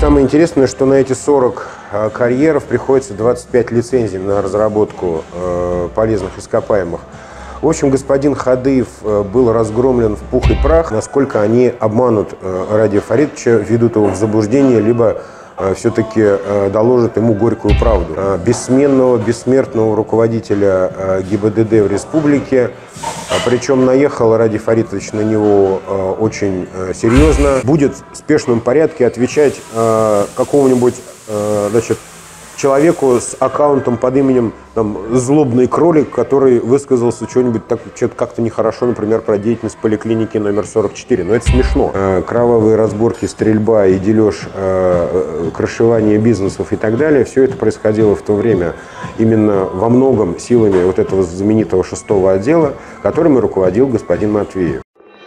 самое интересное, что на эти 40 карьеров приходится 25 лицензий на разработку полезных ископаемых. В общем, господин Хадыев был разгромлен в пух и прах, насколько они обманут Радия Фаритовича, ведут его в заблуждение, либо все-таки доложат ему горькую правду. Бессменного, бессмертного руководителя ГИБДД в республике, причем наехал Радий Фаритович на него очень серьезно, будет в спешном порядке отвечать какому-нибудь человеку с аккаунтом под именем «Злобный кролик», который высказался что-нибудь как-то нехорошо, например, про деятельность поликлиники номер 44. Но это смешно. Кровавые разборки, стрельба и дележ, крышевание бизнесов и так далее, все это происходило в то время именно во многом силами вот этого знаменитого 6-го отдела, которым и руководил господин Матвеев.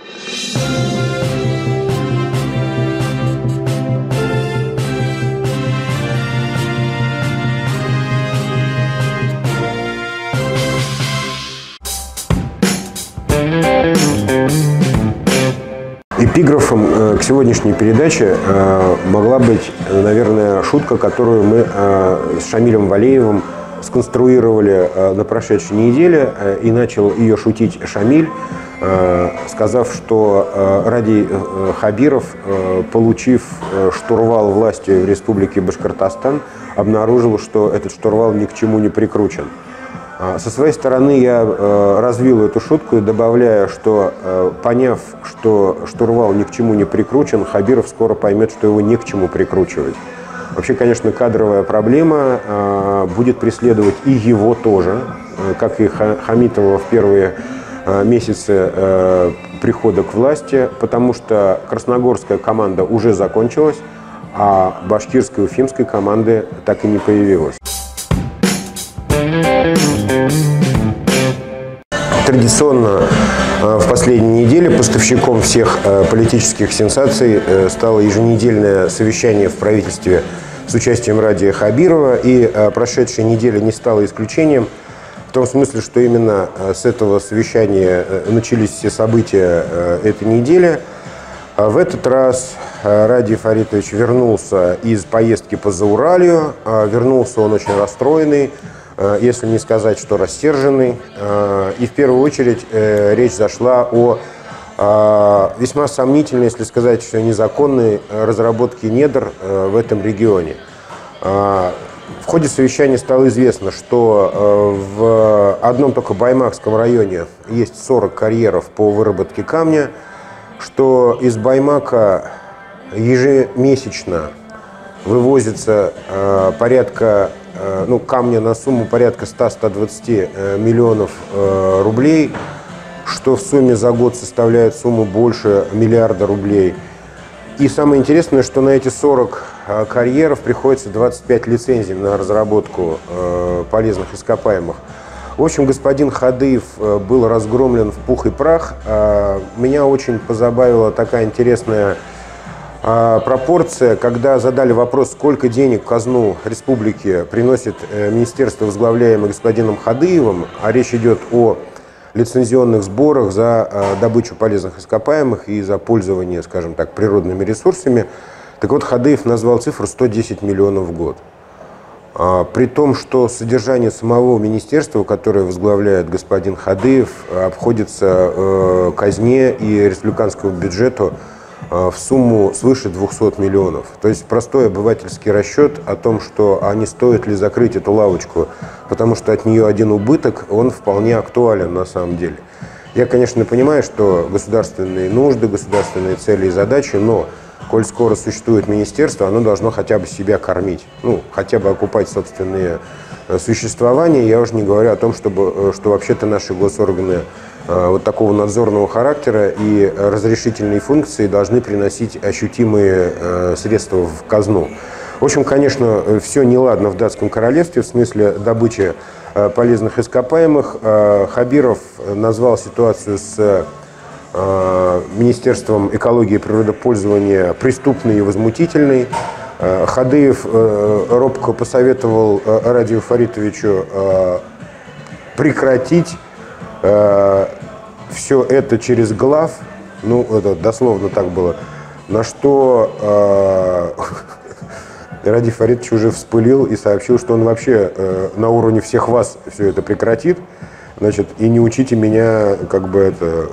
Эпиграфом к сегодняшней передаче могла быть, наверное, шутка, которую мы с Шамилем Валеевым сконструировали на прошедшей неделе, и начал ее шутить Шамиль, сказав, что Радий Хабиров, получив штурвал власти в республике Башкортостан, обнаружил, что этот штурвал ни к чему не прикручен. Со своей стороны я развил эту шутку, добавляя, что, поняв, что штурвал ни к чему не прикручен, Хабиров скоро поймет, что его не к чему прикручивать. Вообще, конечно, кадровая проблема будет преследовать и его тоже, как и Хамитова в первые месяцы прихода к власти, потому что красногорская команда уже закончилась, а башкирской, уфимской команды так и не появилось. Традиционно в последние недели поставщиком всех политических сенсаций стало еженедельное совещание в правительстве с участием Радия Хабирова, и прошедшая неделя не стала исключением, в том смысле, что именно с этого совещания начались все события этой недели. В этот раз Радий Фаритович вернулся из поездки по Зауралью, вернулся он очень расстроенный, если не сказать, что рассерженный. И в первую очередь речь зашла о весьма сомнительной, если сказать, что незаконной разработке недр в этом регионе. В ходе совещания стало известно, что в одном только Баймакском районе есть 40 карьеров по выработке камня, что из Баймака ежемесячно вывозится камня на сумму порядка 100-120 миллионов рублей, что в сумме за год составляет сумму больше миллиарда рублей. И самое интересное, что на эти 40 карьеров приходится 25 лицензий на разработку полезных ископаемых. В общем, господин Хадыев был разгромлен в пух и прах. Меня очень позабавила такая интересная пропорция, когда задали вопрос, сколько денег в казну республики приносит министерство, возглавляемое господином Хадыевым, а речь идет о лицензионных сборах за добычу полезных ископаемых и за пользование, скажем так, природными ресурсами. Так вот, Хадыев назвал цифру 110 миллионов в год. При том, что содержание самого министерства, которое возглавляет господин Хадыев, обходится казне и республиканскому бюджету в сумму свыше 200 миллионов. То есть простой обывательский расчет о том, что не стоит ли закрыть эту лавочку, потому что от нее один убыток, он вполне актуален на самом деле. Я, конечно, понимаю, что государственные нужды, государственные цели и задачи, но коль скоро существует министерство, оно должно хотя бы себя кормить, хотя бы окупать собственные существования. Я уже не говорю о том, что вообще-то наши госорганы вот такого надзорного характера и разрешительные функции должны приносить ощутимые средства в казну. В общем, конечно, все неладно в датском королевстве в смысле добычи полезных ископаемых. Хабиров назвал ситуацию с Министерством экологии и природопользования преступной и возмутительной. Хадыев робко посоветовал Радию Фаритовичу прекратить все это через глав, это дословно так было, на что Ради Фаритович уже вспылил и сообщил, что он вообще на уровне всех вас все это прекратит. Значит, и не учите меня, как бы это,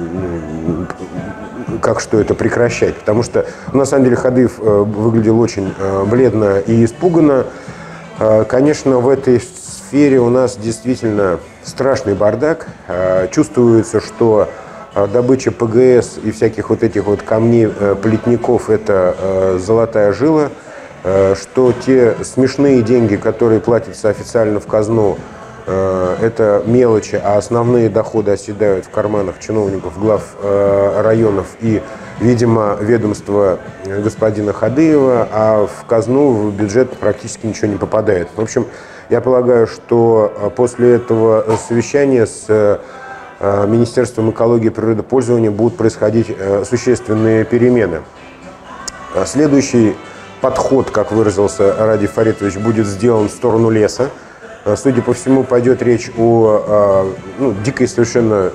как что это прекращать. Потому что, на самом деле, Хадыев выглядел очень бледно и испуганно. Конечно, в этой сфере у нас действительно страшный бардак. Чувствуется, что добыча ПГС и всяких вот этих вот камней, плетников – это золотая жила, что те смешные деньги, которые платятся официально в казну, это мелочи, а основные доходы оседают в карманах чиновников, глав районов и, видимо, ведомства господина Хадыева, а в казну, в бюджет практически ничего не попадает. В общем, я полагаю, что после этого совещания с Министерством экологии и природопользования будут происходить существенные перемены. Следующий подход, как выразился Радий Фаритович, будет сделан в сторону леса. Судя по всему, пойдет речь о дикой совершенно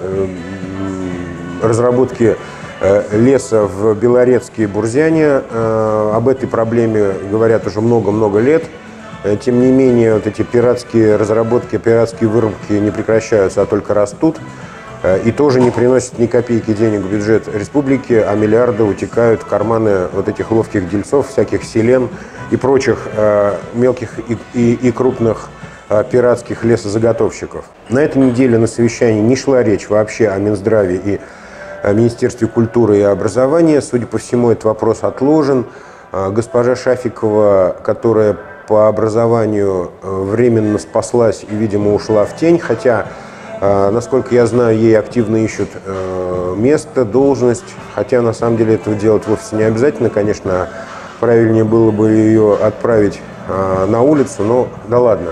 разработке леса в Белорецке и Бурзяне. Об этой проблеме говорят уже много-много лет. Тем не менее, вот эти пиратские разработки, пиратские вырубки не прекращаются, а только растут. И тоже не приносят ни копейки денег в бюджет республики, а миллиарды утекают в карманы вот этих ловких дельцов, всяких селен и прочих мелких и крупных пиратских лесозаготовщиков. На этой неделе на совещании не шла речь вообще о Минздраве и о Министерстве культуры и образования. Судя по всему, этот вопрос отложен. Госпожа Шафикова, которая по образованию временно спаслась и, видимо, ушла в тень, хотя, насколько я знаю, ей активно ищут место, должность, хотя на самом деле этого делать вовсе не обязательно, конечно, правильнее было бы ее отправить на улицу, но да ладно.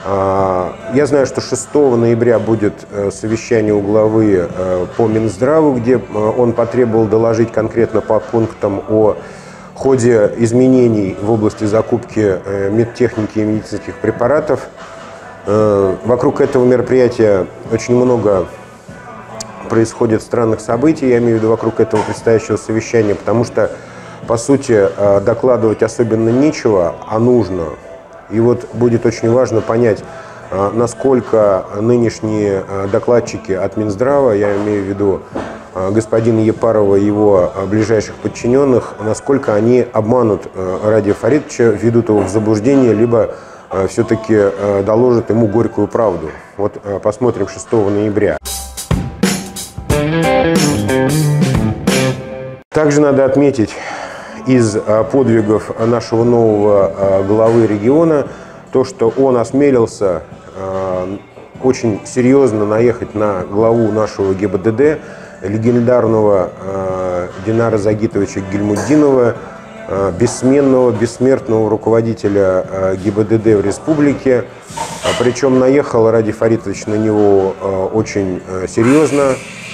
Я знаю, что 6 ноября будет совещание у главы по Минздраву, где он потребовал доложить конкретно по пунктам о ходе изменений в области закупки медтехники и медицинских препаратов. Вокруг этого мероприятия очень много происходит странных событий, я имею в виду вокруг этого предстоящего совещания, потому что, по сути, докладывать особенно нечего, а нужно. И вот будет очень важно понять, насколько нынешние докладчики от Минздрава, я имею в виду господина Епарова и его ближайших подчиненных, насколько они обманут Радия Фаритовича, введут его в заблуждение, либо все-таки доложат ему горькую правду. Вот посмотрим 6 ноября. Также надо отметить из подвигов нашего нового главы региона то, что он осмелился очень серьезно наехать на главу нашего ГИБДД, легендарного Динара Загитовича Гильмуддинова, бессменного, бессмертного руководителя ГИБДД в республике. Причем наехал Радий Фаритович на него очень серьезно,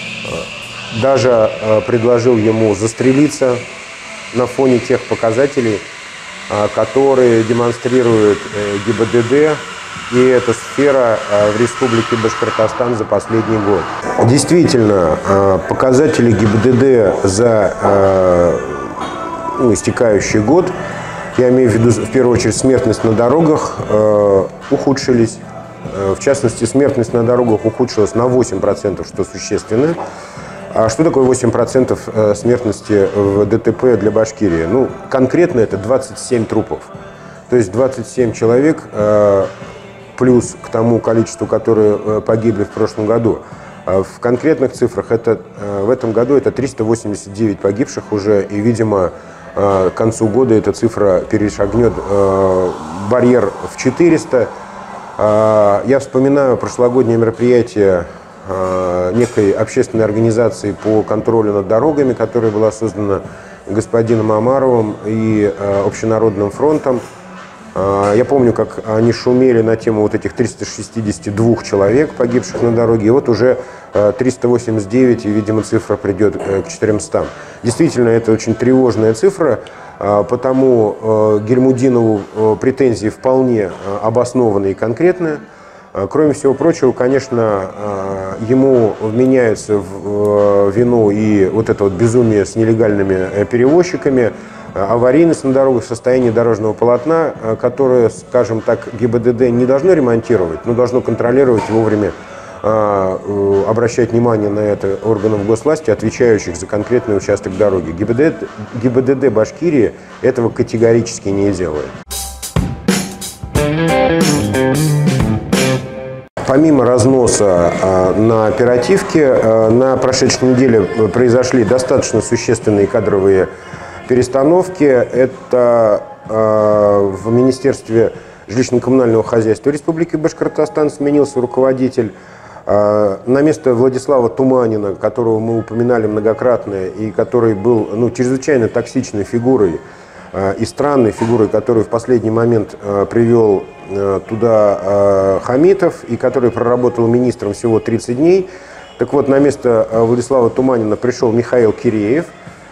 даже предложил ему застрелиться на фоне тех показателей, которые демонстрирует ГИБДД и эта сфера в Республике Башкортостан за последний год. Действительно, показатели ГИБДД за истекающий год, я имею в виду в первую очередь смертность на дорогах, ухудшились. В частности, смертность на дорогах ухудшилась на 8%, что существенно. А что такое 8% смертности в ДТП для Башкирии? Ну, конкретно это 27 трупов. То есть 27 человек плюс к тому количеству, которые погибли в прошлом году. В конкретных цифрах в этом году это 389 погибших уже, и, видимо, к концу года эта цифра перешагнет барьер в 400. Я вспоминаю прошлогоднее мероприятие некой общественной организации по контролю над дорогами, которая была создана господином Омаровым и Общенародным фронтом. Я помню, как они шумели на тему вот этих 362 человек, погибших на дороге, и вот уже 389, и, видимо, цифра придет к 400. Действительно, это очень тревожная цифра, потому Гильмуддинову претензии вполне обоснованные и конкретные. Кроме всего прочего, конечно, ему вменяются в вину и вот это вот безумие с нелегальными перевозчиками. аварийность на дорогах, состояние дорожного полотна, которое, скажем так, ГИБДД не должно ремонтировать, но должно контролировать и вовремя обращать внимание на это органов госвласти, отвечающих за конкретный участок дороги. ГИБДД Башкирии этого категорически не делает. Помимо разноса на оперативке, на прошедшей неделе произошли достаточно существенные кадровые перестановки. Это в Министерстве жилищно-коммунального хозяйства Республики Башкортостан сменился руководитель. На место Владислава Туманина, которого мы упоминали многократно, и который был чрезвычайно токсичной фигурой и странной фигурой, которую в последний момент привел туда Хамитов, и который проработал министром всего 30 дней. Так вот, на место Владислава Туманина пришел Михаил Киреев.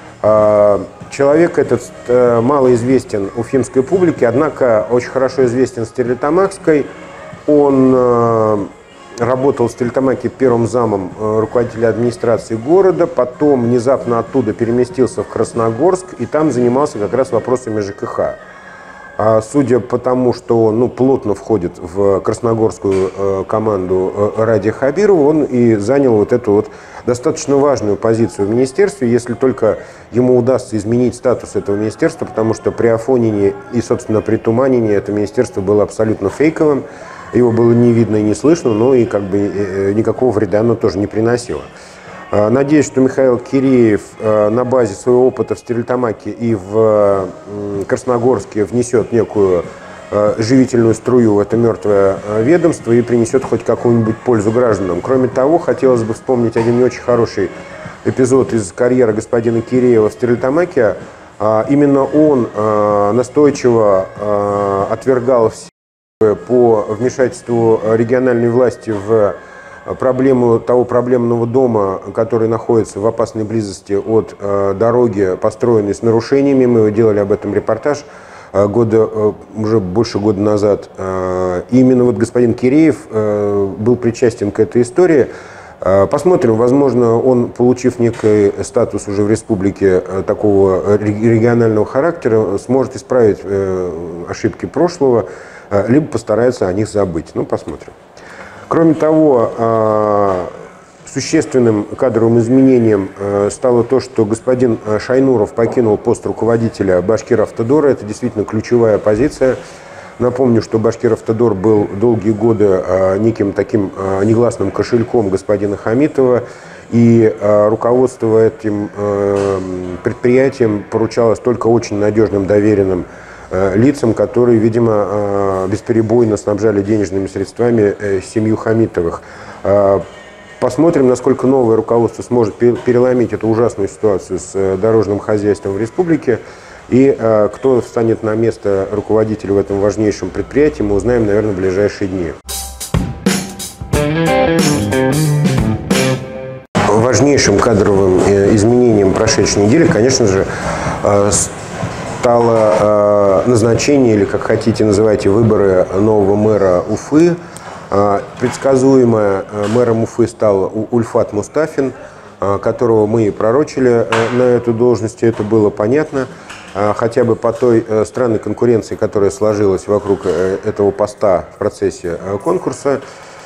Человек этот малоизвестен уфимской публике, однако очень хорошо известен Стерлитамакской. Он работал в Стерлитамаке первым замом руководителя администрации города, потом внезапно оттуда переместился в Красногорск и там занимался как раз вопросами ЖКХ. Судя по тому, что он плотно входит в красногорскую команду Радия Хабирова, он и занял вот эту вот достаточно важную позицию в министерстве, если только ему удастся изменить статус этого министерства, потому что при Афонине и, собственно, при Туманине это министерство было абсолютно фейковым, его было не видно и не слышно, но и как бы никакого вреда оно тоже не приносило. Надеюсь, что Михаил Киреев на базе своего опыта в Стерлитамаке и в Красногорске внесет некую живительную струю в это мертвое ведомство и принесет хоть какую-нибудь пользу гражданам. Кроме того, хотелось бы вспомнить один не очень хороший эпизод из карьеры господина Киреева в Стерлитамаке. Именно он настойчиво отвергал все по вмешательству региональной власти в проблему того проблемного дома, который находится в опасной близости от дороги, построенной с нарушениями. Мы делали об этом репортаж уже больше года назад. Именно вот господин Киреев был причастен к этой истории. Посмотрим, возможно, он, получив некий статус уже в республике такого регионального характера, сможет исправить ошибки прошлого, либо постарается о них забыть. Ну, посмотрим. Кроме того, существенным кадровым изменением стало то, что господин Шайнуров покинул пост руководителя Башкиравтодора. Это действительно ключевая позиция. Напомню, что Башкиравтодор был долгие годы неким таким негласным кошельком господина Хамитова, и руководство этим предприятием поручалось только очень надежным доверенным лицам, которые, видимо, бесперебойно снабжали денежными средствами семью Хамитовых. Посмотрим, насколько новое руководство сможет переломить эту ужасную ситуацию с дорожным хозяйством в республике. И кто встанет на место руководителя в этом важнейшем предприятии, мы узнаем, наверное, в ближайшие дни. Важнейшим кадровым изменением прошедшей недели, конечно же, стало назначение, или, как хотите, называйте, выборы нового мэра Уфы. Предсказуемо мэром Уфы стал Ульфат Мустафин, которого мы и пророчили на эту должность, это было понятно, хотя бы по той странной конкуренции, которая сложилась вокруг этого поста в процессе конкурса.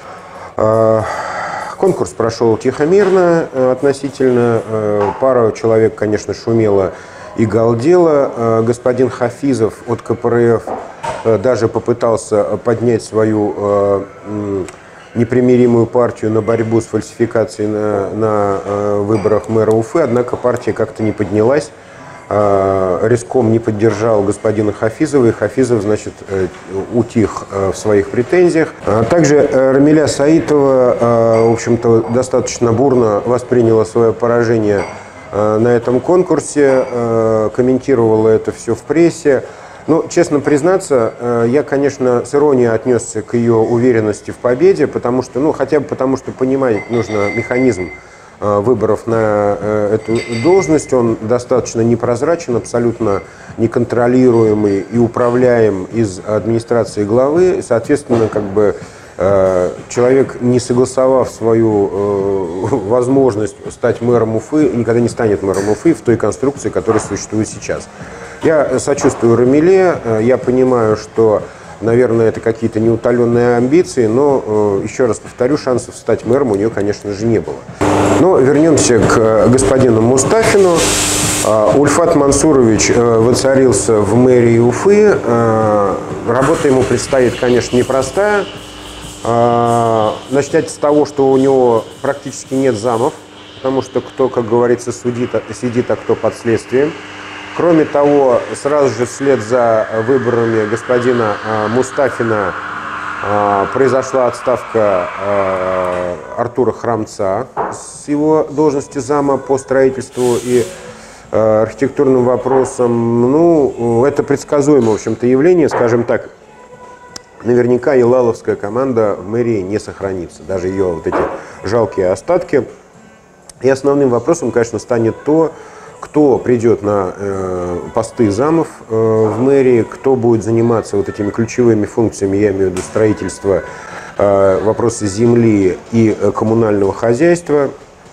Конкурс прошел тихо-мирно относительно, пара человек, конечно, шумела и галдела. Господин Хафизов от КПРФ даже попытался поднять свою непримиримую партию на борьбу с фальсификацией на выборах мэра Уфы, однако партия как-то не поднялась. Риском не поддержал господина Хафизова, и Хафизов, значит, утих в своих претензиях. Также Рамиля Саитова, в общем-то, достаточно бурно восприняла свое поражение на этом конкурсе, комментировала это все в прессе. Но, честно признаться, я, конечно, с иронией отнесся к ее уверенности в победе, потому что, хотя бы потому, что понимать нужно механизм выборов на эту должность. Он достаточно непрозрачен, абсолютно неконтролируемый и управляем из администрации главы. Соответственно, человек, не согласовав свою возможность стать мэром Уфы, никогда не станет мэром Уфы в той конструкции, которая существует сейчас. Я сочувствую Рамиле, я понимаю, что, наверное, это какие-то неутоленные амбиции, но, еще раз повторю, шансов стать мэром у нее, конечно же, не было. Но вернемся к господину Мустафину. Ульфат Мансурович воцарился в мэрии Уфы. Работа ему предстоит, конечно, непростая. Начать с того, что у него практически нет замов, потому что кто, как говорится, сидит, а кто под следствием. Кроме того, сразу же вслед за выборами господина Мустафина произошла отставка Артура Храмца с его должности зама по строительству и архитектурным вопросам. Ну, это предсказуемое, в общем-то, явление, скажем так. Наверняка елаловская команда в мэрии не сохранится, даже ее вот эти жалкие остатки. И основным вопросом, конечно, станет то, кто придет на посты замов в мэрии, кто будет заниматься вот этими ключевыми функциями, я имею в виду строительство, вопросы земли и коммунального хозяйства.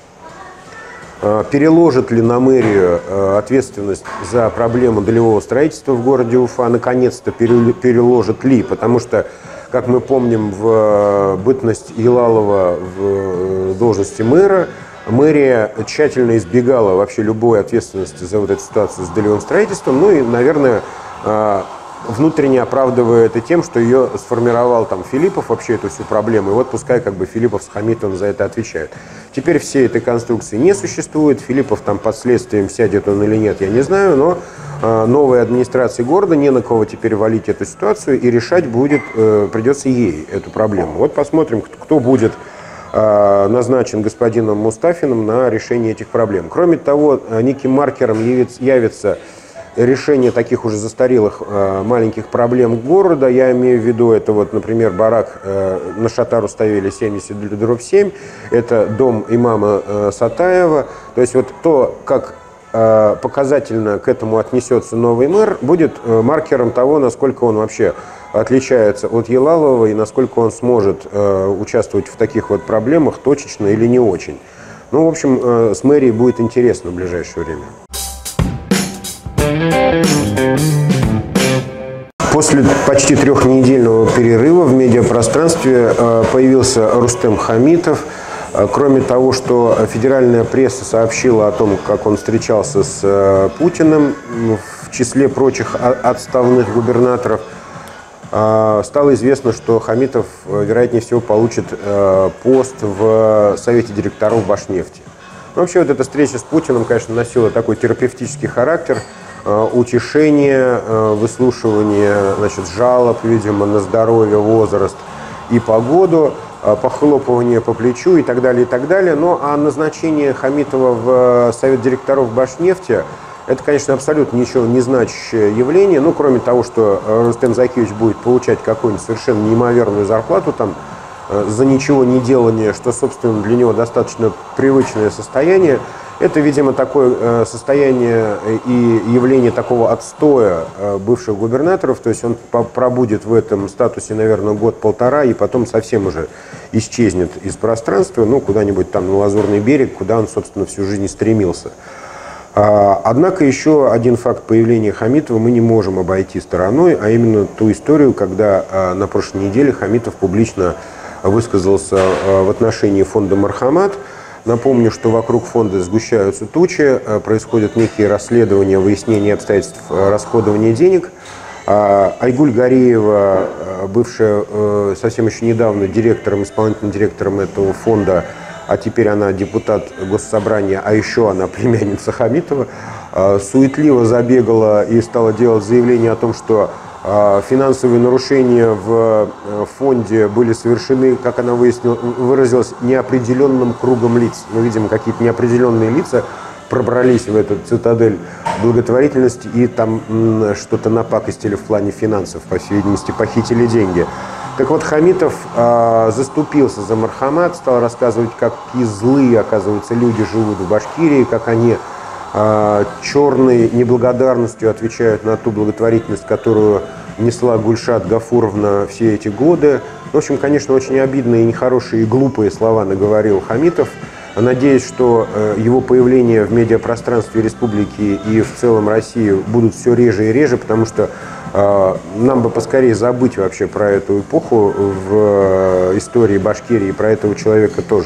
Переложит ли на мэрию ответственность за проблему долевого строительства в городе Уфа? Наконец-то переложит ли? Потому что, как мы помним, в бытность Елалова в должности мэра, мэрия тщательно избегала вообще любой ответственности за вот эту ситуацию с долевым строительством. Ну и, наверное, внутренне оправдывая это тем, что ее сформировал там Филиппов, вообще эту всю проблему. И вот пускай как бы Филиппов с Хамитовым за это отвечают. Теперь всей этой конструкции не существует. Филиппов там под следствием, сядет он или нет, я не знаю. Но новой администрации города не на кого теперь валить эту ситуацию. И решать придется ей эту проблему. Вот посмотрим, кто будет назначен господином Мустафиным на решение этих проблем. Кроме того, неким маркером явится решение таких уже застарелых маленьких проблем города. Я имею в виду, это вот, например, барак на Шатару-Ставели 70/7. Это дом имама Сатаева. То есть вот то, как показательно к этому отнесется новый мэр, будет маркером того, насколько он вообще отличается от Елалова и насколько он сможет участвовать в таких вот проблемах точечно или не очень. Ну, в общем, с мэрией будет интересно в ближайшее время. После почти трехнедельного перерыва в медиапространстве появился Рустем Хамитов. Кроме того, что федеральная пресса сообщила о том, как он встречался с Путиным, в числе прочих отставных губернаторов, стало известно, что Хамитов, вероятнее всего, получит пост в Совете директоров Башнефти. Но вообще вот эта встреча с Путиным, конечно, носила такой терапевтический характер, утешение, выслушивание, значит, жалоб, видимо, на здоровье, возраст и погоду, похлопывание по плечу и так далее, и так далее. Ну, а назначение Хамитова в Совет директоров Башнефти — это, конечно, абсолютно ничего не значащее явление. Ну, кроме того, что Рустем Закиевич будет получать какую-нибудь совершенно неимоверную зарплату там за ничего не делание, что, собственно, для него достаточно привычное состояние. Это, видимо, такое состояние и явление такого отстоя бывших губернаторов. То есть он пробудет в этом статусе, наверное, год-полтора, и потом совсем уже исчезнет из пространства, ну, куда-нибудь там на Лазурный берег, куда он, собственно, всю жизнь стремился. Однако еще один факт появления Хамитова мы не можем обойти стороной, а именно ту историю, когда на прошлой неделе Хамитов публично высказался в отношении фонда «Мархамат». Напомню, что вокруг фонда сгущаются тучи, происходят некие расследования, выяснения обстоятельств расходования денег. Айгуль Гариева, бывшая совсем еще недавно исполнительным директором этого фонда, а теперь она депутат Госсобрания, а еще она племянница Хамитова, суетливо забегала и стала делать заявление о том, что финансовые нарушения в фонде были совершены, как она выразилась, неопределенным кругом лиц. Мы видим, какие-то неопределенные лица пробрались в эту цитадель благотворительности и там что-то напакостили в плане финансов, по всей видимости, похитили деньги. Так вот, Хамитов заступился за Мархамат, стал рассказывать, какие злые, оказывается, люди живут в Башкирии, как они черной неблагодарностью отвечают на ту благотворительность, которую несла Гульшат Гафуровна все эти годы. В общем, конечно, очень обидные, нехорошие и глупые слова наговорил Хамитов. Надеюсь, что его появление в медиапространстве республики и в целом России будут все реже и реже, потому что нам бы поскорее забыть вообще про эту эпоху в истории Башкирии, и про этого человека тоже.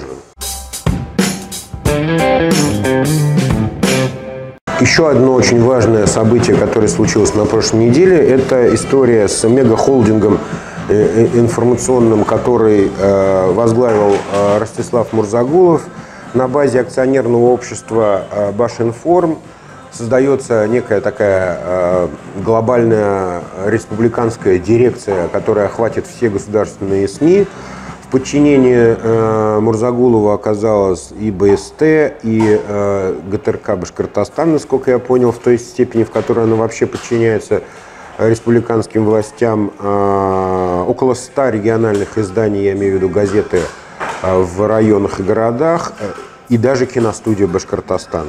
Еще одно очень важное событие, которое случилось на прошлой неделе, это история с мегахолдингом информационным, который возглавил Ростислав Мурзагулов. На базе акционерного общества Башинформ создается некая такая глобальная республиканская дирекция, которая охватит все государственные СМИ. В подчинении Мурзагулова оказалось и БСТ, и ГТРК Башкортостан, насколько я понял, в той степени, в которой она вообще подчиняется республиканским властям. Около 100 региональных изданий, я имею в виду газеты, в районах и городах, и даже киностудия «Башкортостан».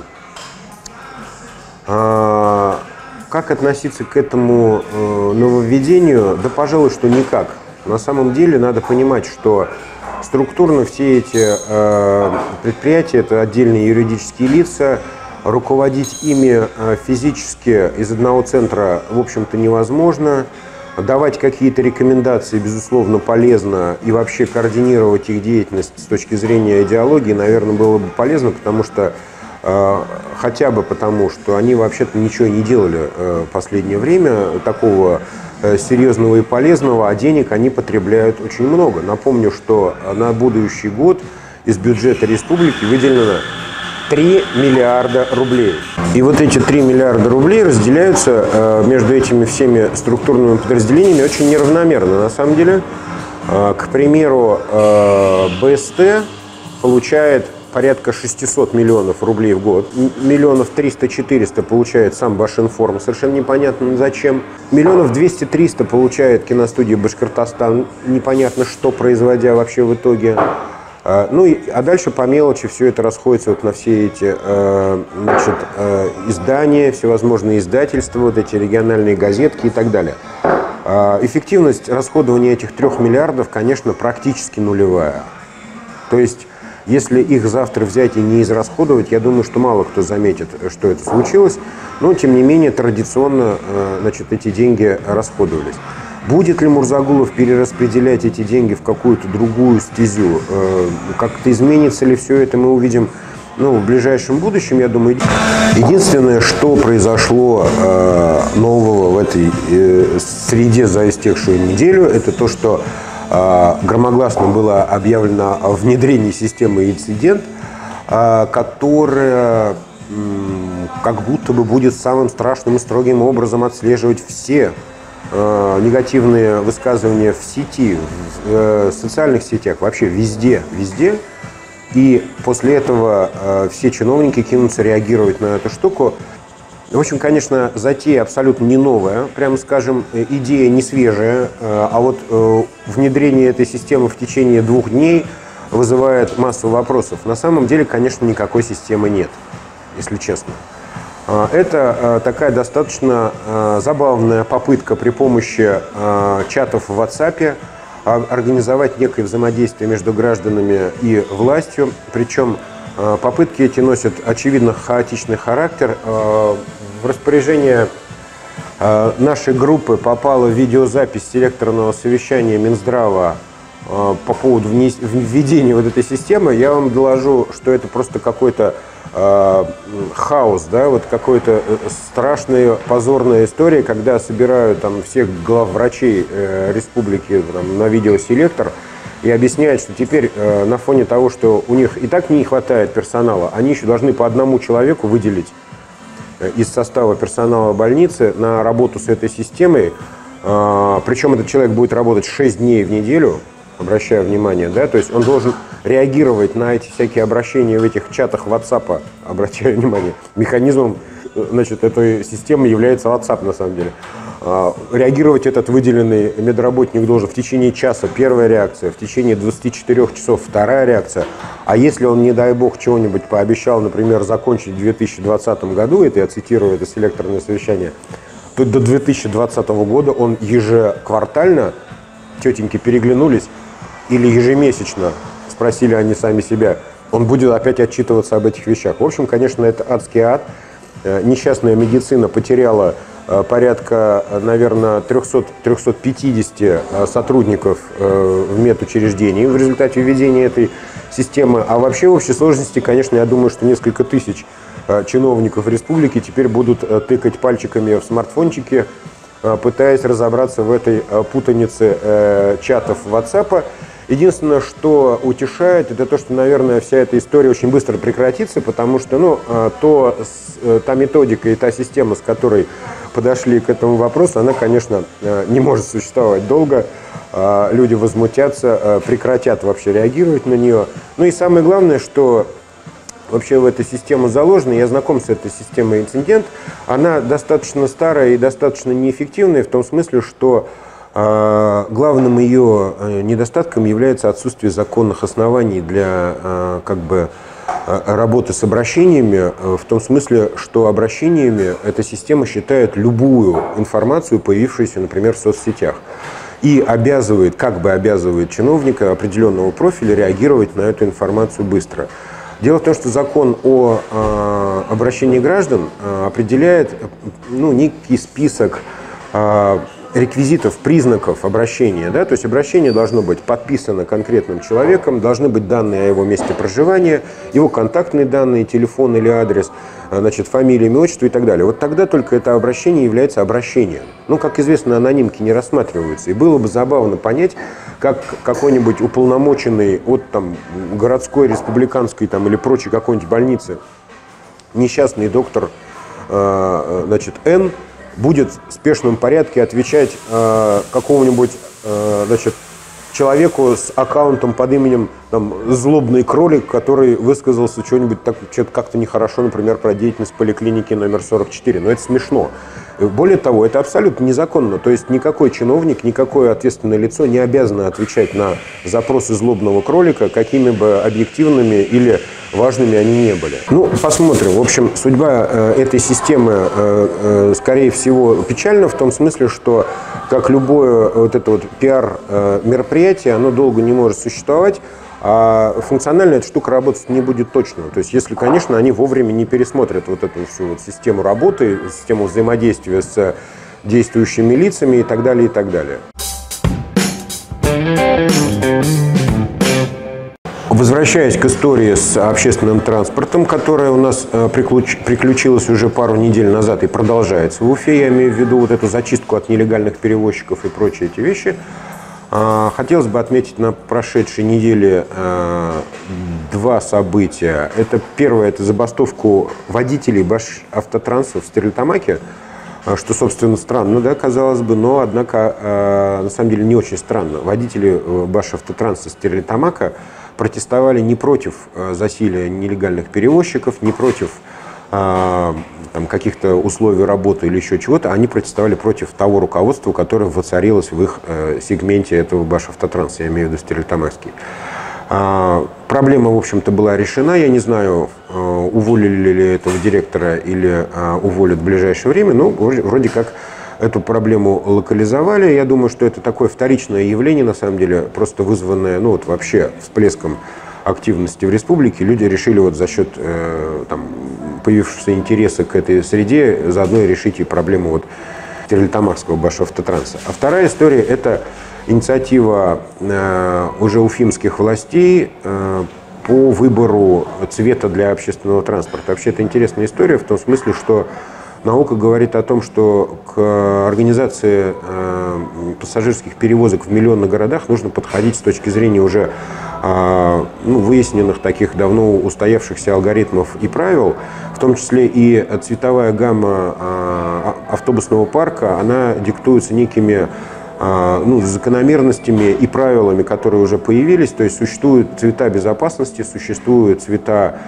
Как относиться к этому нововведению? Да, пожалуй, что никак. На самом деле надо понимать, что структурно все эти предприятия – это отдельные юридические лица. Руководить ими физически из одного центра, в общем-то, невозможно. Давать какие-то рекомендации, безусловно, полезно, и вообще координировать их деятельность с точки зрения идеологии, наверное, было бы полезно, потому что хотя бы потому, что они вообще-то ничего не делали в последнее время такого серьезного и полезного, а денег они потребляют очень много. Напомню, что на будущий год из бюджета республики выделено 3 миллиарда рублей. И вот эти 3 миллиарда рублей разделяются между этими всеми структурными подразделениями очень неравномерно. На самом деле, к примеру, БСТ получает порядка 600 миллионов рублей в год. Миллионов 300-400 получает сам Башинформ, совершенно непонятно зачем. Миллионов 200-300 получает киностудия «Башкортостан», непонятно что производя вообще в итоге. А дальше по мелочи все это расходится вот на все эти издания, всевозможные издательства, вот эти региональные газетки и так далее. Эффективность расходования этих 3 миллиардов, конечно, практически нулевая. То есть, если их завтра взять и не израсходовать, я думаю, что мало кто заметит, что это случилось. Но, тем не менее, традиционно эти деньги расходовались. Будет ли Мурзагулов перераспределять эти деньги в какую-то другую стезю? Как-то изменится ли все это, мы увидим в ближайшем будущем, я думаю. Единственное, что произошло нового в этой среде за истекшую неделю, это то, что громогласно было объявлено о внедрении системы «Инцидент», которая как будто бы будет самым страшным и строгим образом отслеживать все негативные высказывания в сети, в социальных сетях, вообще везде. И после этого все чиновники кинутся реагировать на эту штуку. В общем, конечно, затея абсолютно не новая, прямо скажем, идея не свежая, а вот внедрение этой системы в течение 2 дней вызывает массу вопросов. На самом деле, конечно, никакой системы нет, если честно. Это такая достаточно забавная попытка при помощи чатов в WhatsApp организовать некое взаимодействие между гражданами и властью. Причем попытки эти носят, очевидно, хаотичный характер. В распоряжение нашей группы попала видеозапись селекторного совещания Минздрава по поводу введения вот этой системы. Я вам доложу, что это просто какой-то хаос, да, вот какой-то страшная, позорная история, когда собирают там всех главврачей республики на видеоселектор и объясняют, что теперь на фоне того, что у них и так не хватает персонала, они еще должны по одному человеку выделить из состава персонала больницы на работу с этой системой. Причем этот человек будет работать 6 дней в неделю, обращаю внимание, да, то есть он должен реагировать на эти всякие обращения в этих чатах WhatsApp, обращаю внимание, механизмом, этой системы является WhatsApp на самом деле. Реагировать этот выделенный медработник должен в течение часа, первая реакция, в течение 24 часов вторая реакция. А если он, не дай бог, чего-нибудь пообещал, например, закончить в 2020 году, это я цитирую, это селекторное совещание, то до 2020 года он ежеквартально, тетеньки переглянулись, или ежемесячно, спросили они сами себя, он будет опять отчитываться об этих вещах. В общем, конечно, это адский ад. Несчастная медицина потеряла порядка, наверное, 300-350 сотрудников в медучреждении в результате введения этой системы. А вообще в общей сложности, конечно, я думаю, что несколько тысяч чиновников республики теперь будут тыкать пальчиками в смартфончики, пытаясь разобраться в этой путанице чатов WhatsApp. Единственное, что утешает, это то, что, наверное, вся эта история очень быстро прекратится, потому что та методика и та система, с которой подошли к этому вопросу, она, конечно, не может существовать долго. Люди возмутятся, прекратят вообще реагировать на нее. Ну и самое главное, что вообще в эту систему заложено, я знаком с этой системой «Инцидент», она достаточно старая и достаточно неэффективная в том смысле, что главным ее недостатком является отсутствие законных оснований для работы с обращениями, в том смысле, что обращениями эта система считает любую информацию, появившуюся, например, в соцсетях, и обязывает чиновника определенного профиля реагировать на эту информацию быстро. Дело в том, что закон о обращении граждан определяет некий список реквизитов, признаков обращения. Да? То есть обращение должно быть подписано конкретным человеком, должны быть данные о его месте проживания, его контактные данные, телефон или адрес, фамилия, имя, отчество и так далее. Вот тогда только это обращение является обращением. Как известно, анонимки не рассматриваются. И было бы забавно понять, как какой-нибудь уполномоченный от городской, республиканской или прочей какой-нибудь больницы несчастный доктор Н будет в спешном порядке отвечать какому-нибудь человеку с аккаунтом под именем «Злобный кролик», который высказался что-нибудь как-то нехорошо, например, про деятельность поликлиники номер 44. Но это смешно. Более того, это абсолютно незаконно. То есть никакой чиновник, никакое ответственное лицо не обязано отвечать на запросы злобного кролика, какими бы объективными или важными они не были. Посмотрим. В общем, судьба этой системы, скорее всего, печальна в том смысле, что, как любое пиар-мероприятие, оно долго не может существовать, а функционально эта штука работать не будет точно. То есть, если, конечно, они вовремя не пересмотрят эту всю систему работы, систему взаимодействия с действующими лицами и так далее, и так далее. Возвращаясь к истории с общественным транспортом, которая у нас приключилась уже пару недель назад и продолжается в Уфе, я имею в виду эту зачистку от нелегальных перевозчиков и прочие эти вещи, хотелось бы отметить на прошедшей неделе два события. Первое – это забастовку водителей Башавтотранса в Стерлитамаке, что, собственно, странно, да, казалось бы, но, однако, на самом деле не очень странно. Водители Башавтотранса Стерлитамака протестовали не против засилия нелегальных перевозчиков, не против каких-то условий работы или еще чего-то, они протестовали против того руководства, которое воцарилось в их сегменте этого Башавтотранса, я имею в виду Стерлитамакский. Проблема, в общем-то, была решена. Я не знаю, уволили ли этого директора или уволят в ближайшее время, но вроде как эту проблему локализовали. Я думаю, что это такое вторичное явление, на самом деле, просто вызванное вообще всплеском активности в республике. Люди решили за счет появившегося интереса к этой среде заодно и решить и проблему Стерлитамакского Башавтотранса. А вторая история – это инициатива уже уфимских властей по выбору цвета для общественного транспорта. Вообще, это интересная история в том смысле, что наука говорит о том, что к организации пассажирских перевозок в миллионных городах нужно подходить с точки зрения уже выясненных, таких давно устоявшихся алгоритмов и правил, в том числе и цветовая гамма автобусного парка, она диктуется некими закономерностями и правилами, которые уже появились. То есть существуют цвета безопасности, существуют цвета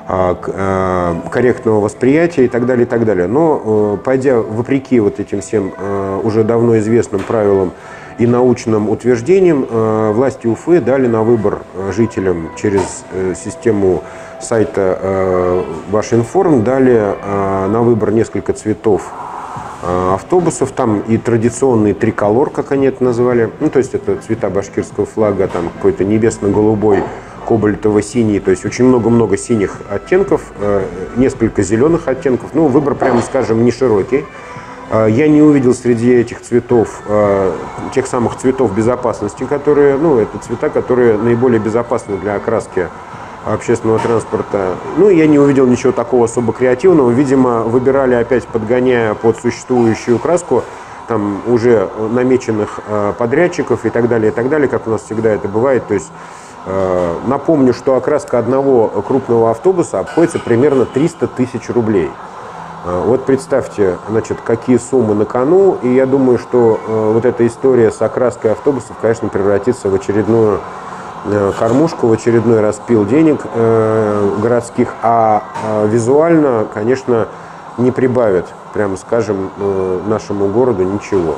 корректного восприятия и так далее, и так далее. Но пойдя вопреки этим всем уже давно известным правилам и научным утверждениям, власти Уфы дали на выбор жителям через систему сайта Башинформ, дали на выбор несколько цветов автобусов, там и традиционный триколор, как они это назвали, то есть это цвета башкирского флага, там какой-то небесно-голубой, кобальтово-синий, то есть очень много-много синих оттенков, несколько зеленых оттенков. Ну, выбор, прямо скажем, не широкий. Я не увидел среди этих цветов тех самых цветов безопасности, которые, ну, это цвета, которые наиболее безопасны для окраски общественного транспорта. Ну, я не увидел ничего такого особо креативного. Видимо, выбирали опять, подгоняя под существующую краску, там уже намеченных подрядчиков и так далее, как у нас всегда это бывает. То есть, напомню, что окраска одного крупного автобуса обходится примерно 300 тысяч рублей. Вот представьте, значит, какие суммы на кону, и я думаю, что вот эта история с окраской автобусов, конечно, превратится в очередную кормушку, в очередной распил денег городских, а визуально, конечно, не прибавит, прямо скажем, нашему городу ничего.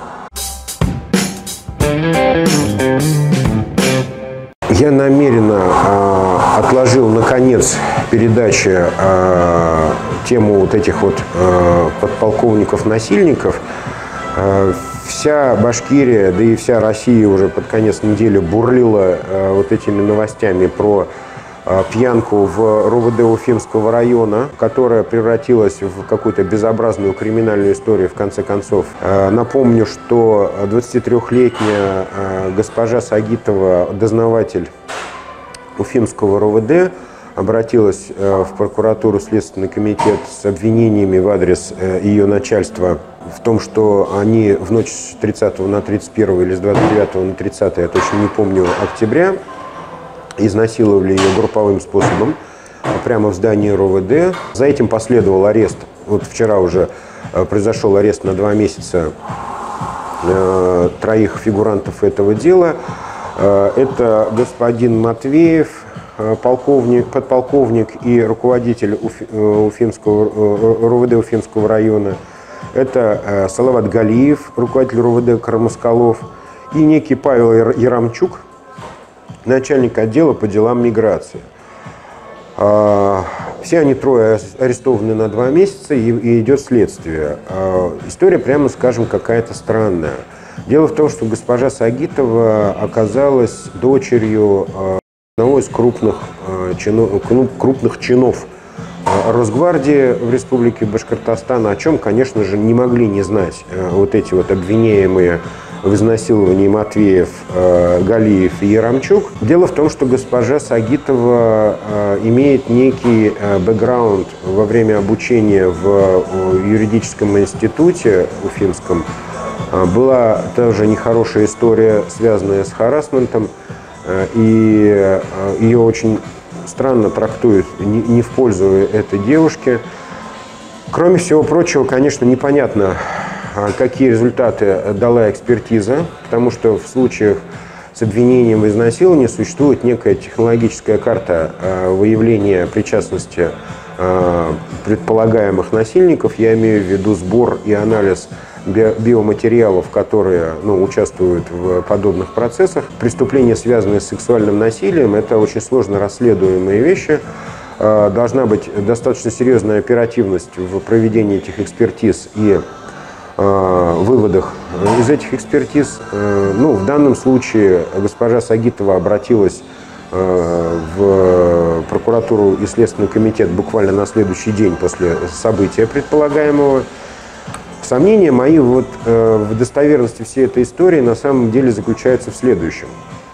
Я намеренно отложил на конец передачи тему вот этих вот подполковников-насильников. Вся Башкирия, да и вся Россия уже под конец недели бурлила вот этими новостями про пьянку в РОВД Уфимского района, которая превратилась в какую-то безобразную криминальную историю в конце концов. Напомню, что 23-летняя госпожа Сагитова, дознаватель Уфимского РОВД, обратилась в прокуратуру, Следственный комитет с обвинениями в адрес ее начальства в том, что они в ночь с 30 на 31 или с 29 на 30, я точно не помню, октября, изнасиловали ее групповым способом прямо в здании РОВД. За этим последовал арест. Вот вчера уже произошел арест на 2 месяца 3 фигурантов этого дела. Это господин Матвеев, подполковник и руководитель РОВД Уфимского района. Это Салават Галиев, руководитель РОВД Кармаскалов, и некий Павел Ярамчук, начальник отдела по делам миграции. Все они трое арестованы на 2 месяца, и идет следствие. История, прямо скажем, какая-то странная. Дело в том, что госпожа Сагитова оказалась дочерью одного из крупных чинов Росгвардии в Республике Башкортостан, о чем, конечно же, не могли не знать вот эти вот обвиняемые в изнасиловании Матвеев, Галиев и Ярамчук. Дело в том, что госпожа Сагитова имеет некий бэкграунд во время обучения в юридическом институте уфимском. Была тоже нехорошая история, связанная с харассментом, и ее очень странно трактуют не в пользу этой девушки. Кроме всего прочего, конечно, непонятно, какие результаты дала экспертиза, потому что в случаях с обвинением в изнасиловании существует некая технологическая карта выявления причастности предполагаемых насильников. Я имею в виду сбор и анализ биоматериалов, которые участвуют в подобных процессах. Преступления, связанные с сексуальным насилием, это очень сложно расследуемые вещи. Должна быть достаточно серьезная оперативность в проведении этих экспертиз и выводах из этих экспертиз. В данном случае госпожа Сагитова обратилась в прокуратуру и Следственный комитет буквально на следующий день после события предполагаемого. Сомнения мои в достоверности всей этой истории на самом деле заключаются в следующем.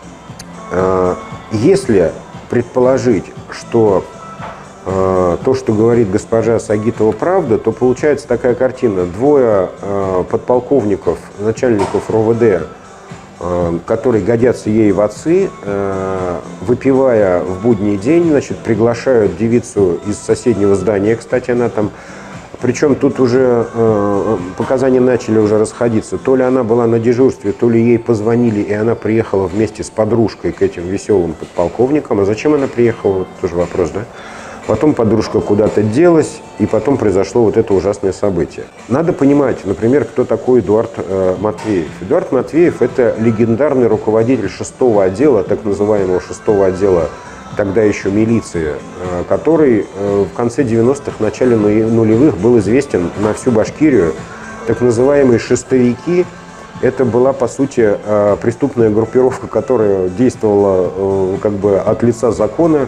Если предположить, что то, что говорит госпожа Сагитова, правда, то получается такая картина. 2 подполковников, начальников РОВД, которые годятся ей в отцы, выпивая в будний день, приглашают девицу из соседнего здания. Кстати, она там... Причем тут уже показания начали уже расходиться. То ли она была на дежурстве, то ли ей позвонили, и она приехала вместе с подружкой к этим веселым подполковникам. А зачем она приехала? Вот тоже вопрос, да? Потом подружка куда-то делась, и потом произошло вот это ужасное событие. Надо понимать, например, кто такой Эдуард Матвеев. Эдуард Матвеев – это легендарный руководитель 6-го отдела, так называемого 6-го отдела, тогда еще милиции, который в конце 90-х, начале нулевых был известен на всю Башкирию. Так называемые шестовики, Это была, по сути, преступная группировка, которая действовала как бы от лица закона,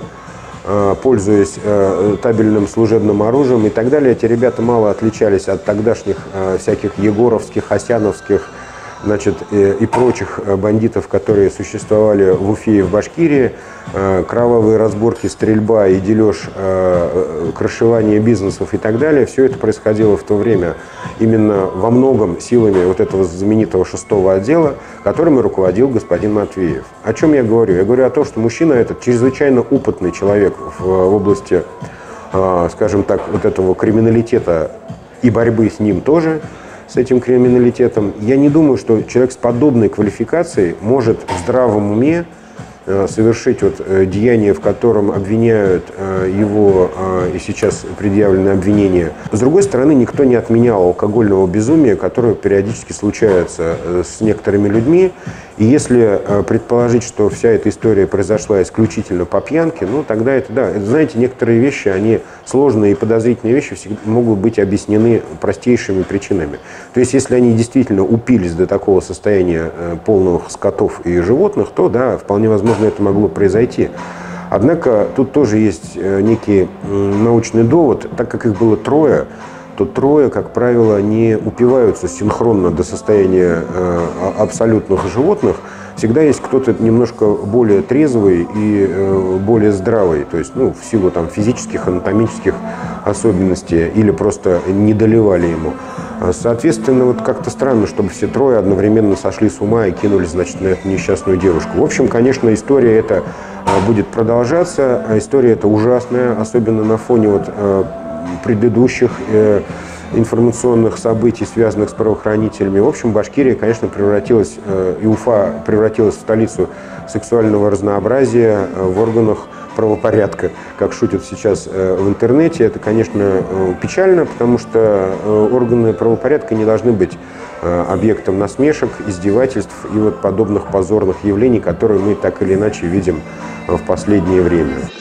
пользуясь табельным служебным оружием и так далее. Эти ребята мало отличались от тогдашних всяких егоровских, осяновских, значит, и прочих бандитов, которые существовали в Уфе и в Башкирии. Кровавые разборки, стрельба и дележ, крышевание бизнесов и так далее. Все это происходило в то время именно во многом силами вот этого знаменитого 6-го отдела, которым и руководил господин Матвеев. О чем я говорю? Я говорю о том, что мужчина этот чрезвычайно опытный человек в области, скажем так, вот этого криминалитета и борьбы с ним тоже, с этим криминалитетом. Я не думаю, что человек с подобной квалификацией может в здравом уме совершить вот деяние, в котором обвиняют его, и сейчас предъявлены обвинения. С другой стороны, никто не отменял алкогольного безумия, которое периодически случается с некоторыми людьми. И если предположить, что вся эта история произошла исключительно по пьянке, ну тогда это, да, знаете, некоторые вещи, они сложные и подозрительные вещи всегда могут быть объяснены простейшими причинами. То есть, если они действительно упились до такого состояния полных скотов и животных, то, да, вполне возможно, это могло произойти. Однако тут тоже есть некий научный довод, так как их было трое, то трое, как правило, не упиваются синхронно до состояния абсолютных животных. Всегда есть кто-то немножко более трезвый и более здравый, то есть, ну, в силу там физических, анатомических особенностей, или просто не доливали ему. Соответственно, вот как-то странно, чтобы все трое одновременно сошли с ума и кинулись, значит, на эту несчастную девушку. В общем, конечно, история эта будет продолжаться. История эта ужасная, особенно на фоне вот предыдущих информационных событий, связанных с правоохранителями. В общем, Башкирия, конечно, превратилась, и Уфа превратилась в столицу сексуального разнообразия в органах правопорядка, как шутят сейчас в интернете. Это, конечно, печально, потому что органы правопорядка не должны быть объектом насмешек, издевательств и вот подобных позорных явлений, которые мы так или иначе видим в последнее время.